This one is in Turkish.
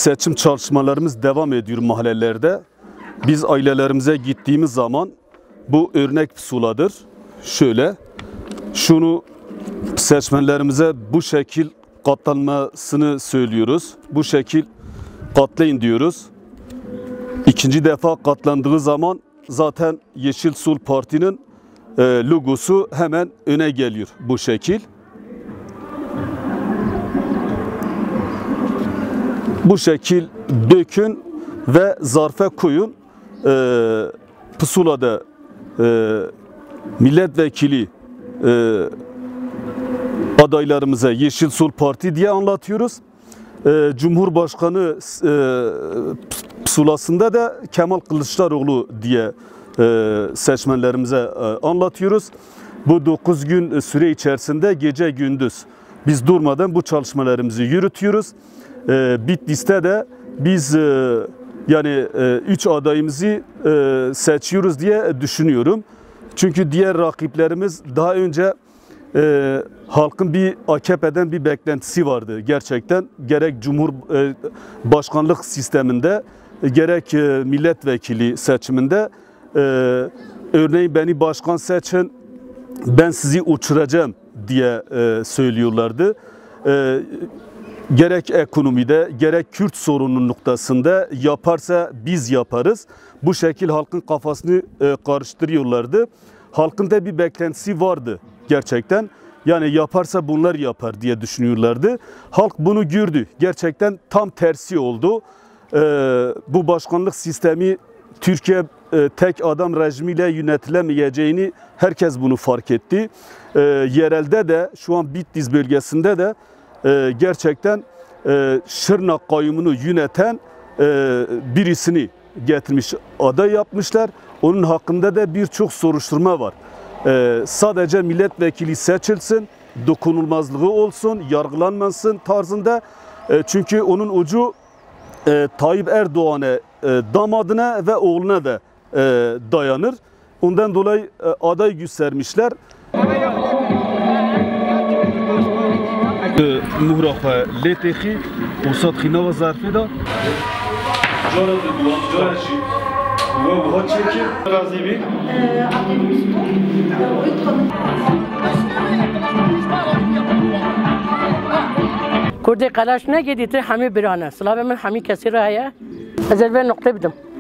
seçim çalışmalarımız devam ediyor mahallelerde. Biz ailelerimize gittiğimiz zaman bu örnek pusuladır. Şöyle, şunu seçmenlerimize bu şekil katlanmasını söylüyoruz. Bu şekil katlayın diyoruz. İkinci defa katlandığı zaman zaten Yeşil Sol Parti'nin logosu hemen öne geliyor bu şekil. Bu şekil dökün ve zarfa koyun. Pusulada milletvekili adaylarımıza Yeşil Sol Parti diye anlatıyoruz. Cumhurbaşkanı pusulasında da Kemal Kılıçdaroğlu diye seçmenlerimize anlatıyoruz. Bu 9 gün süre içerisinde gece gündüz biz durmadan bu çalışmalarımızı yürütüyoruz. Bitlis'te de biz yani 3 adayımızı seçiyoruz diye düşünüyorum. Çünkü diğer rakiplerimiz daha önce halkın bir AKP'den bir beklentisi vardı. Gerçekten gerek Cumhurbaşkanlık sisteminde gerek milletvekili seçiminde örneğin beni başkan seçin, ben sizi uçuracağım diye söylüyorlardı. Gerek ekonomide gerek Kürt sorunun noktasında yaparsa biz yaparız. Bu şekil halkın kafasını karıştırıyorlardı. Halkın da bir beklentisi vardı gerçekten. Yani yaparsa bunlar yapar diye düşünüyorlardı. Halk bunu gördü. Gerçekten tam tersi oldu. Bu başkanlık sistemi Türkiye tek adam rejimiyle yönetilemeyeceğini herkes bunu fark etti. Yerelde de şu an Bitlis bölgesinde de gerçekten Şırnak kayyumunu yöneten birisini getirmiş, aday yapmışlar. Onun hakkında da birçok soruşturma var. Sadece milletvekili seçilsin, dokunulmazlığı olsun, yargılanmasın tarzında. Çünkü onun ucu Tayyip Erdoğan'a, damadına ve oğluna da dayanır. Ondan dolayı aday göstermişler. Muhraqa letehi usat xinava zarfı da Kurdi qalash ne gediti hami birane. Slavı min hami kesir haya. Ezel ben nokta bidim.